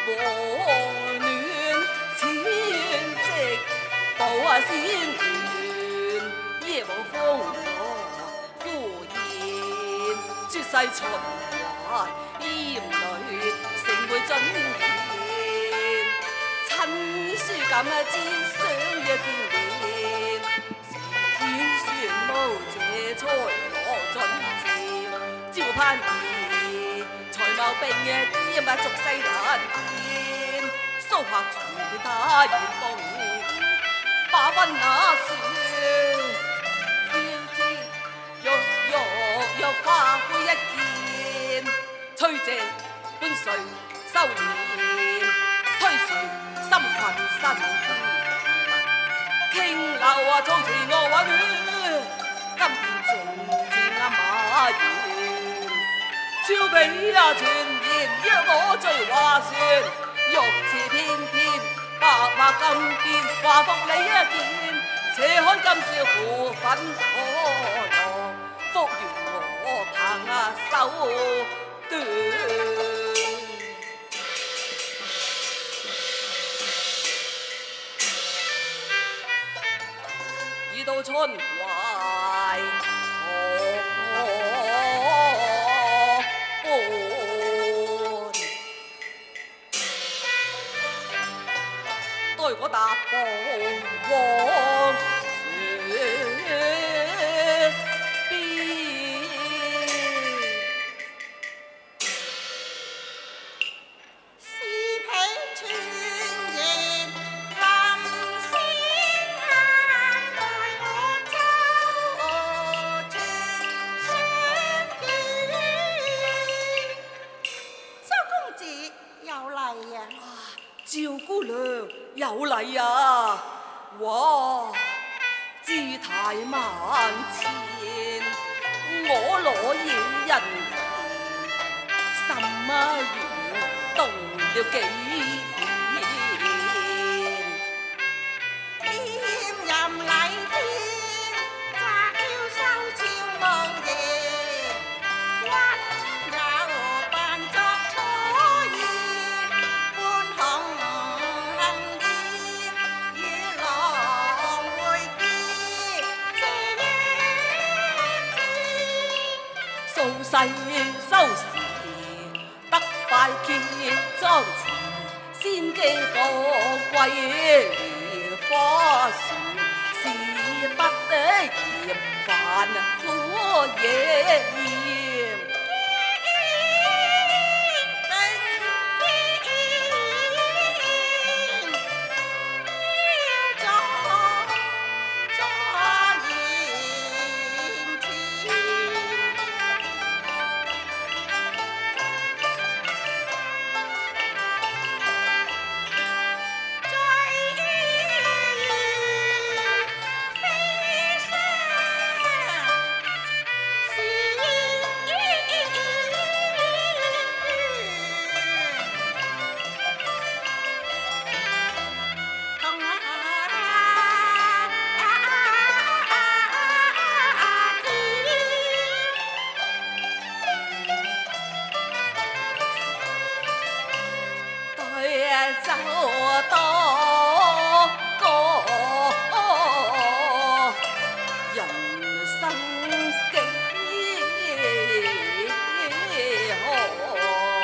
和暖，千夕报先愿，夜望风罗呼延，绝世循环烟里，成会准言。亲书感知相约见面，天宣武这才落准朝，招攀儿才貌并添啊，俗世难辨。苏客全他远方，把分那算，飘之若花灰一件，吹借半垂收敛，推船心群身倾流啊，措辞我温暖，今天静静马原，照比啊传言，若我醉话算，玉瓷翩翩，白马金边，华服你一件，且看今宵扶粉可乐，福缘我凭啊手段。到春怀河畔，待我踏步往雪边， 是彼传言。 赵姑娘有礼啊！哇，姿态万千，我攞野人心啊願動了幾遍， 臉任禮天，乍嬌羞俏望夜，溫柔扮作楚言，半紅杏葉與郎會見，這一數世收時，得拜見莊前，先機個桂蓮花樹，是不得嫌煩苦野嫌。走多個人生幾何？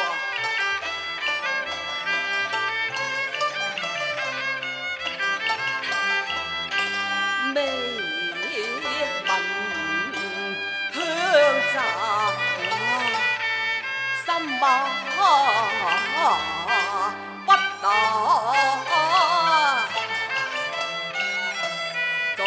未聞香雜心馬。不打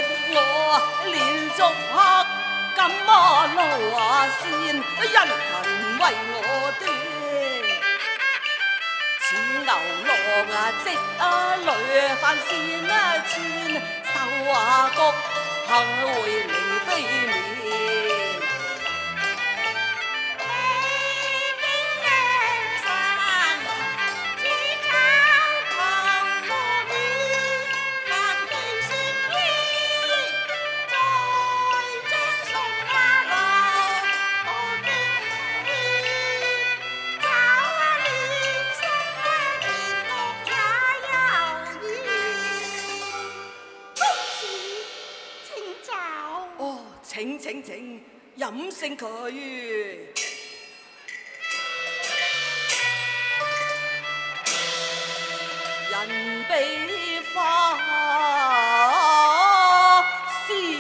我連續黑咁路線，人群為我端。似牛郎織女帆線穿，繡菊會凌飛面。請飲勝佢。人比花鮮，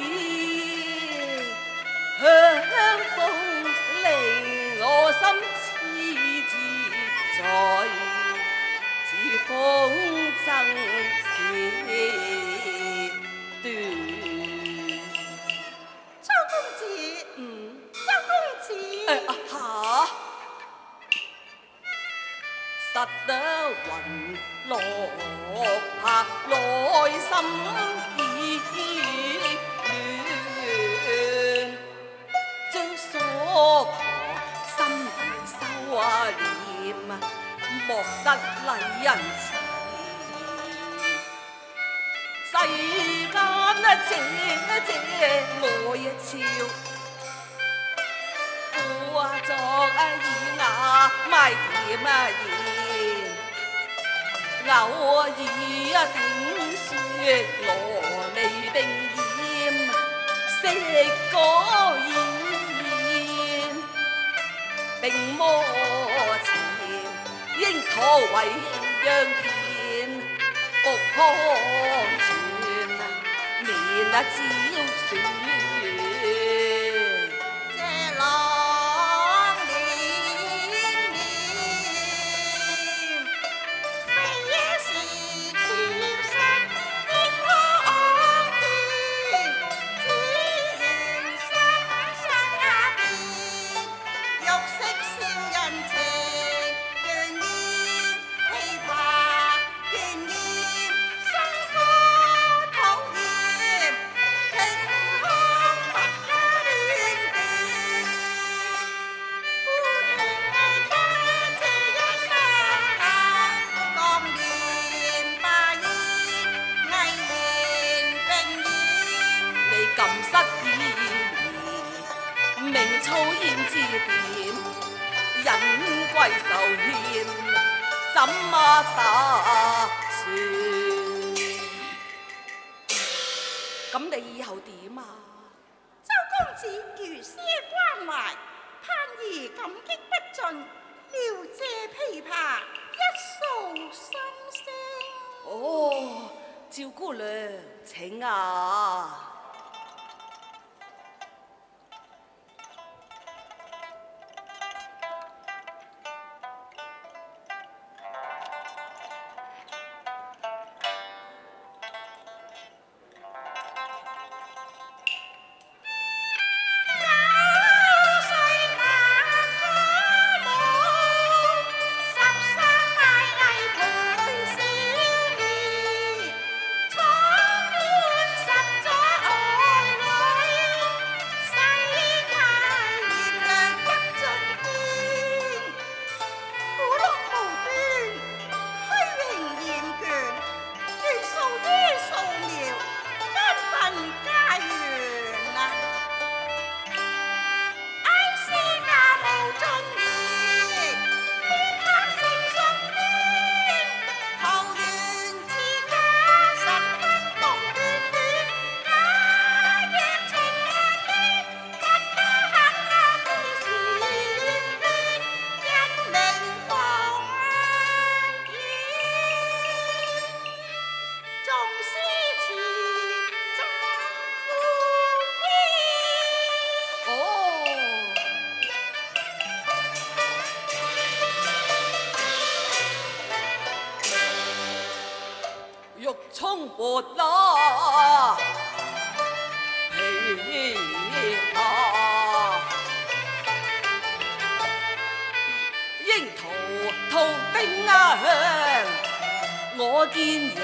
香風令我心痴自在，似風箏弦斷。實得雲落魄內心已亂，將所求心收斂，莫失禮人詞。世間這愛俏，故作以雅賣甜言，偶爾聽說羅莉並艷，食果宴，並魔前應妥為讓見，復康全面招選。怎麼打算？咁你以後點啊？ 周公子如些關懷，盼兒感激不盡，聊借琵琶一訴心聲。 哦，趙姑娘請啊。 闖關十座。 見有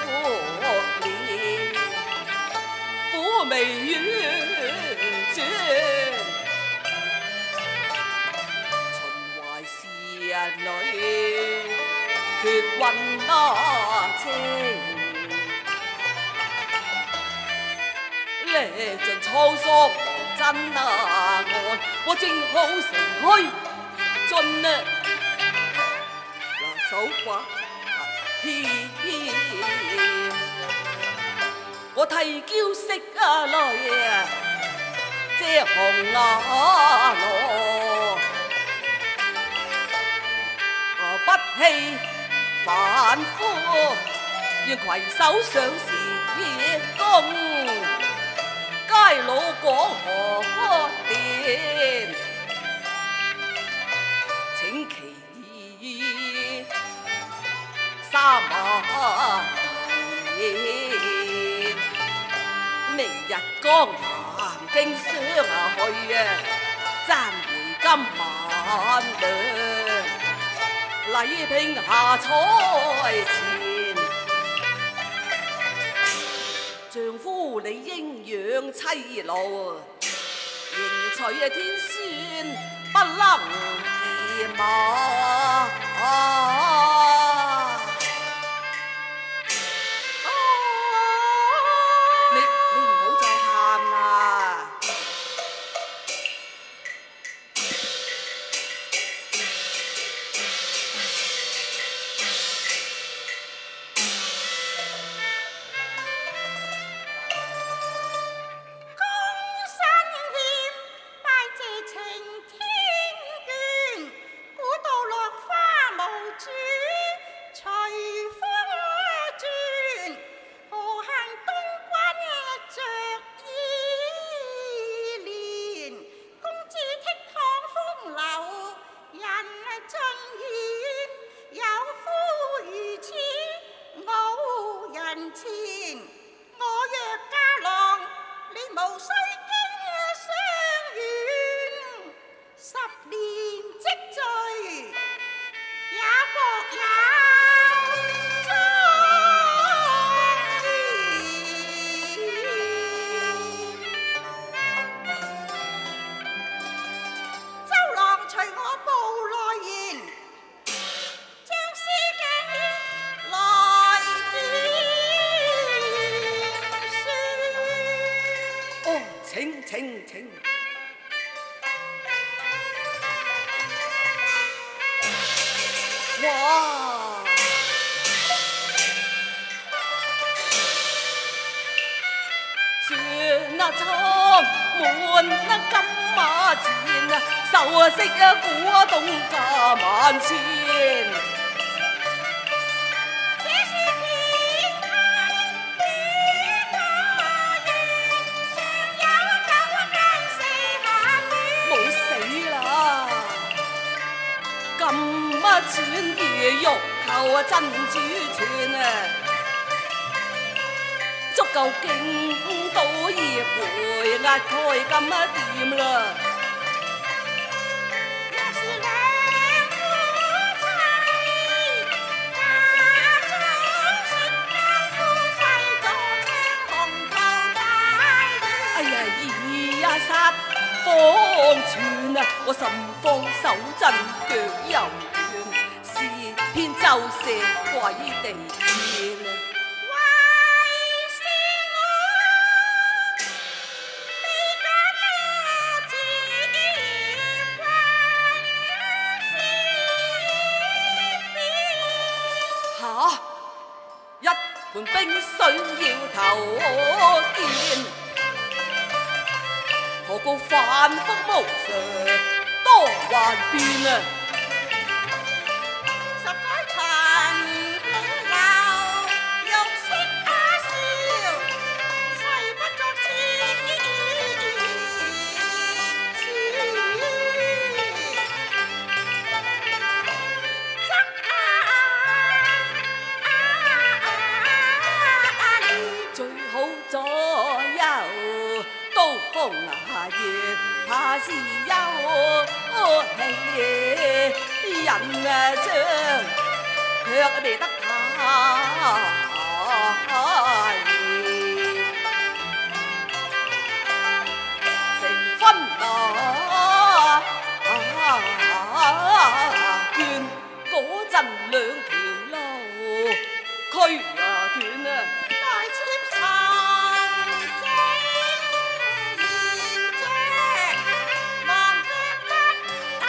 臉，苦眉月轉，秦淮仕女，血韻清。歷盡滄桑無真案，我正好乘虛進啊！手畫牽，我啼嬌色淚啊，遮紅羅，不棄凡夫，要攜手上時公，偕老廣河澱，請其意三萬年，明日江南經商去啊，爭回今晚涼，禮聘下彩前。丈夫你應養妻奴，迎娶天孫不能見啊！你唔好再喊啦！請。哇！船啊裝滿金馬錢啊，首飾啊古董價萬千。轉魚肉球啊，珍珠串啊，足夠勁到熱回壓蓋咁啊掂啦！ 若是兩夫妻，家中成間夫妻做青紅頭大雁。 哎呀，二呀殺方寸啊，我甚方手震腳柔。偏就射鬼地天啊！ 為是我未敢自關事嚇！一盤冰水要頭見，何告凡夫無常多幻變啊！怕是有氣人啊將，卻未得太成婚那卷嗰陣兩條路，區卷啊！ 來接受這賢者，望着不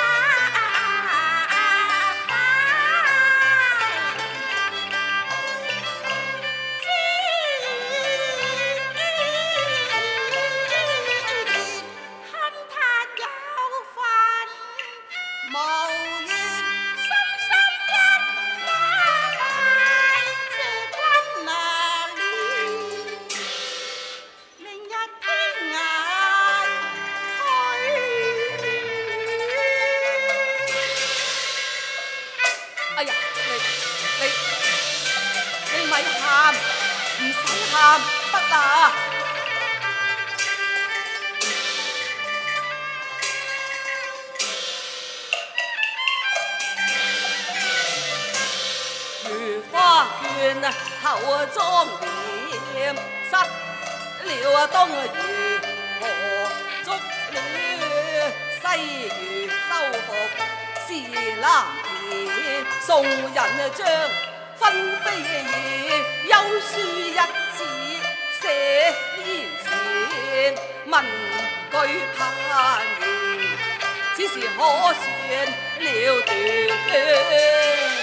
堪嘆有份無緣，深深一眼這君那年，明日天涯去。 哎呀，你咪喊，唔使喊得啦。如花卷啊，後莊簾，失了東如何足了西如收復是藍田，送人將分飛燕，休書一紙寫言前，文句盼言，此時可算了斷。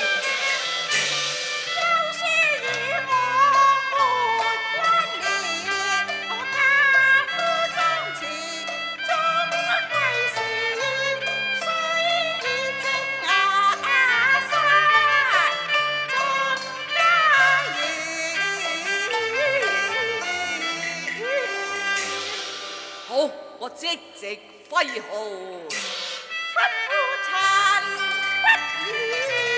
好，我即席揮號。 吩咐陳不語。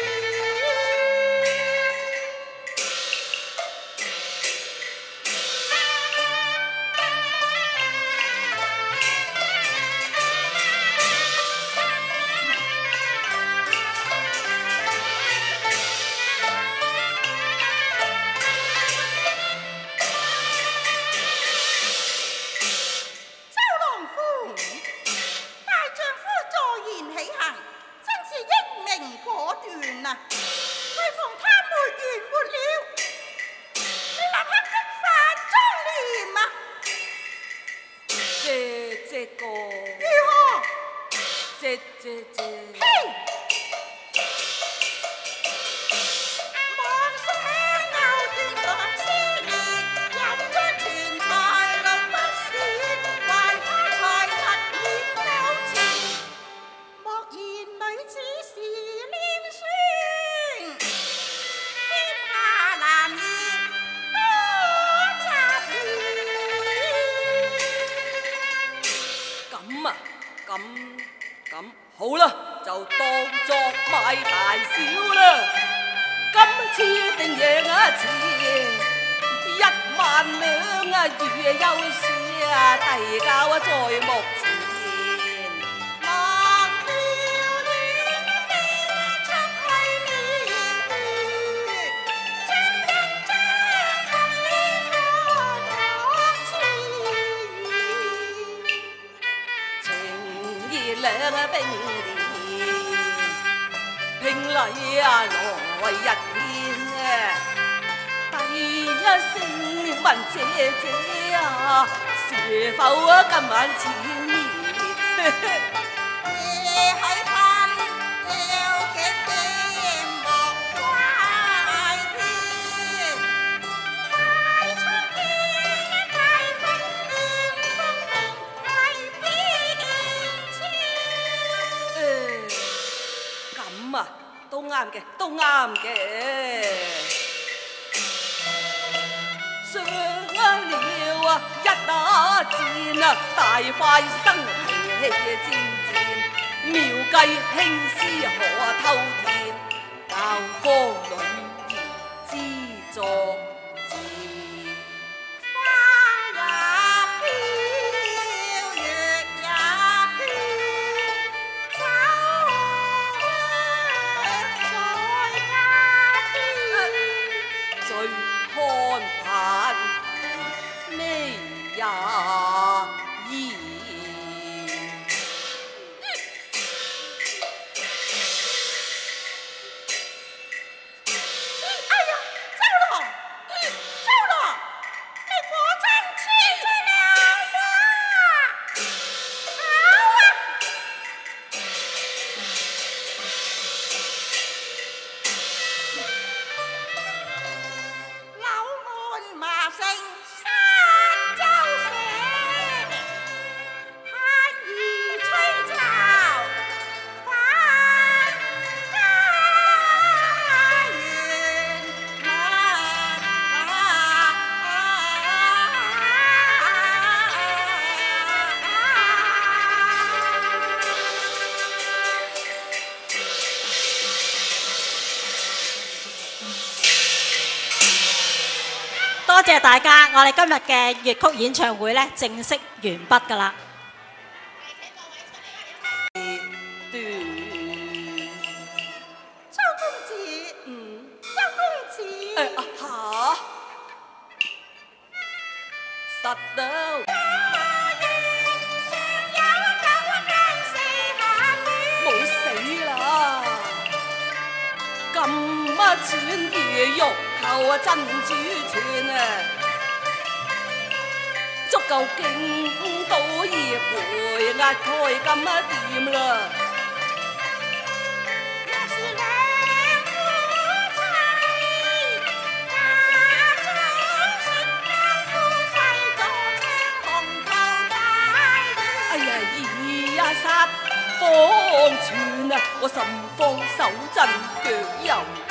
咁好啦，就當作買大小啦。今次定贏錢1萬兩啊，如有事啊，遞交在目前。兩冰蓮，聘禮啊來日天，第一聲問姐姐啊，是否今晚前面？都啱嘅，都啱嘅。上了啊，一打戰啊，大快生氣戰戰，妙計輕絲可偷天，教科女兒知作戰。 言。 哎呀，糟了，糟了，你果真气出了呀！好啊！老门马声三周雪，寒雨吹草翻家园多謝大家，我哋今日嘅粵曲演唱會咧正式完畢㗎啦。 周公子，周公子， 吓，實到冇死啦！咁乜轉魚肉球啊，珍珠串啊，足夠勁到葉回壓蓋咁啊掂啦！哎呀，二呀殺方寸啊，我神方手震腳柔。